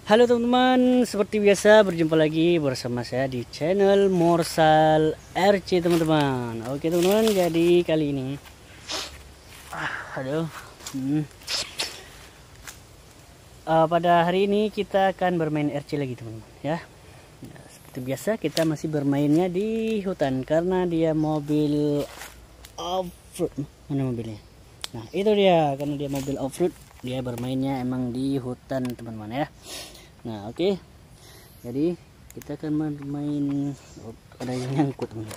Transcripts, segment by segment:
Halo teman-teman, seperti biasa berjumpa lagi bersama saya di channel Morsal RC teman-teman. Oke teman-teman, jadi kali ini pada hari ini kita akan bermain RC lagi teman-teman ya. Nah, seperti biasa kita masih bermainnya di hutan karena dia mobil off-road. Mana mobilnya? Nah itu dia, karena dia mobil off-road, dia bermainnya emang di hutan teman-teman ya. Nah oke, jadi kita akan bermain. Ada yang nyangkut teman.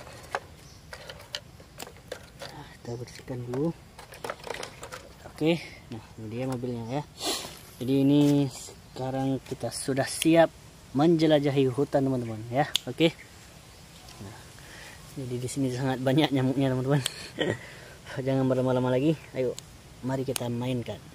Kita bersihkan dulu. Oke, nah ini dia mobilnya ya. Jadi ini sekarang kita sudah siap menjelajahi hutan teman-teman ya. Oke, nah, jadi di sini sangat banyak nyamuknya teman-teman. Jangan berlama-lama lagi, ayo mari kita mainkan.